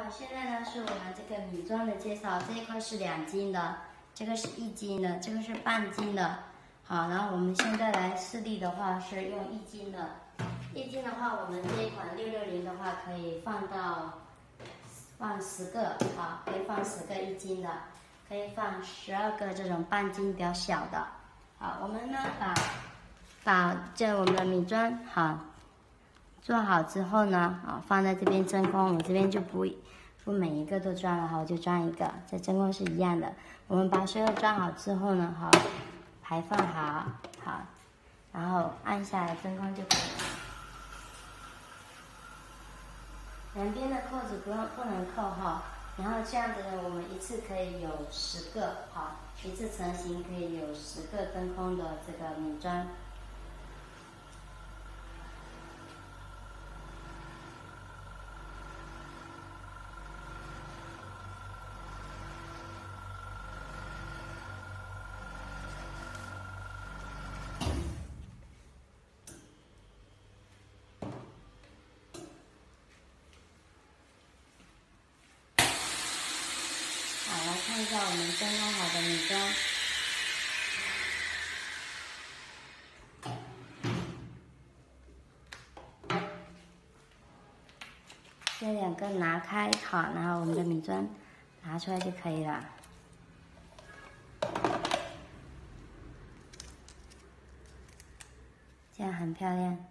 现在呢是我们这个米装的介绍，这一块是2斤的，这个是1斤的，这个是半斤的。好，然后我们现在来示例的话是用1斤的，1斤的话，我们这一款660的话可以放10个，好，可以放10个1斤的，可以放12个这种半斤比较小的。好，我们呢把我们的米砖好做好之后呢，放在这边真空，我这边就不每一个都装了哈，我就装一个，这真空是一样的。我们把所有装好之后呢，好，排放好，然后按下来真空就可以了。两边的扣子不能扣哈，然后这样子呢，我们一次可以有10个，好，一次成型可以有10个真空的这个米砖。好，来看一下我们真空好的米砖。这2个拿开，好，然后我们的米砖拿出来就可以了。这样很漂亮。